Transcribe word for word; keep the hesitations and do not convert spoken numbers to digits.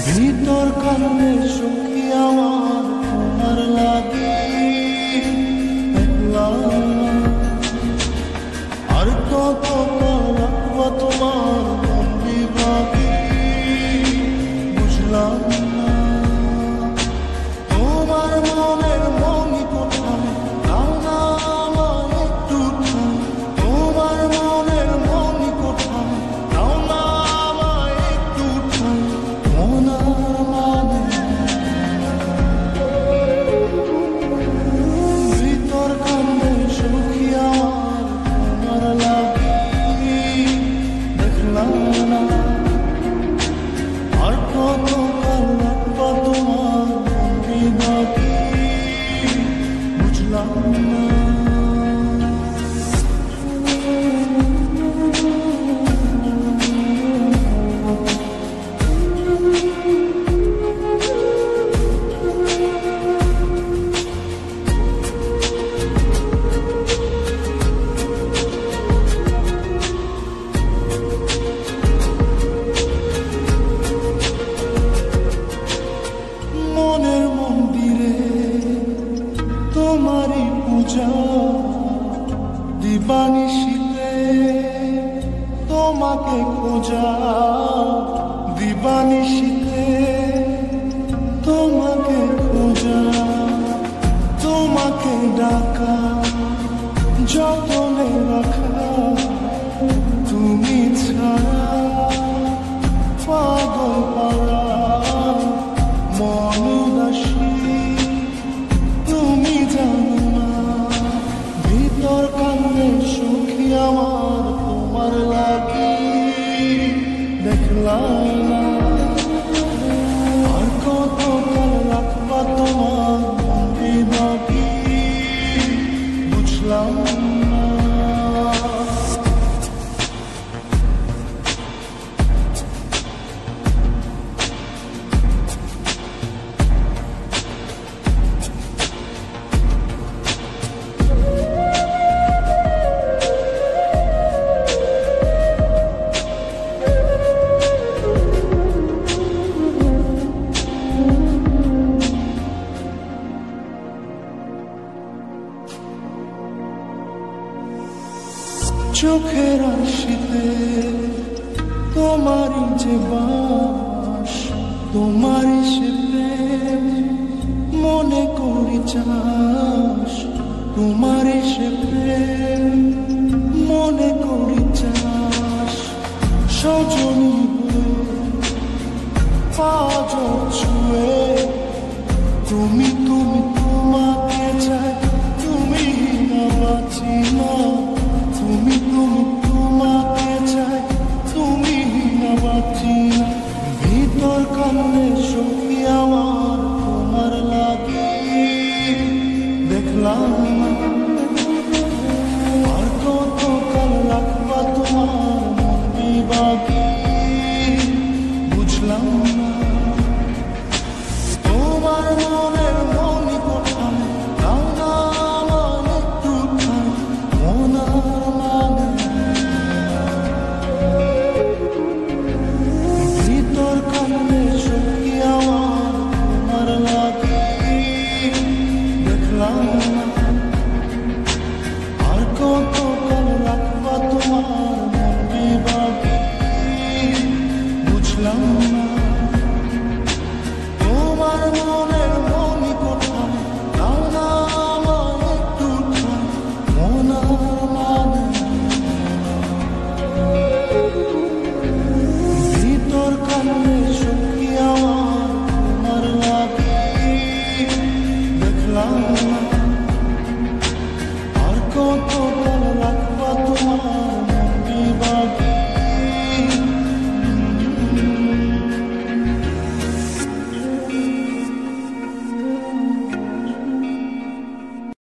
ভিতর কান্দে সখী আমার তোমার লাগি একলা, আর কত রাখবো তোমার মন বিভাগী বুঝলাম না। তোমার মনের মনি কোথায় দাও না আমায় একটু ঠাই, তোমার মনের মনি কোথায় দাও না আমায় একটু ঠাই। মনার মানে ভিতর কান্দে সখী আমার তোমার লাগি দেখলাম না, আর কত কাল রাখবো তোমার মন বিভাগী বুঝলাম না। মনের মন্দিরে তোমারই পূজা দিবানিশীতে তোমাকে খোঁজা, দিবানিশীতে তোমাকে খোঁজা, তোমাকে ডাকা যতনে রাখা, তুমি ছাড়া পাগল পাড়া মন উদাসী তুমি জানো না। ভিতর কান্দে সখী আমার তোমার লাগি দেখলাম না, আর কত কাল রাখবা তোমার মন বিভাগী বুঝলাম না। চোখের আশিতে তোমারই যে বাস, তোমারই সে প্রেম মনে করি চাস, তোমারই সে প্রেম মনে করি চাস। সজনী হয়ে পাঁচ ছুঁয়ে তুমি তুমি তোমাকে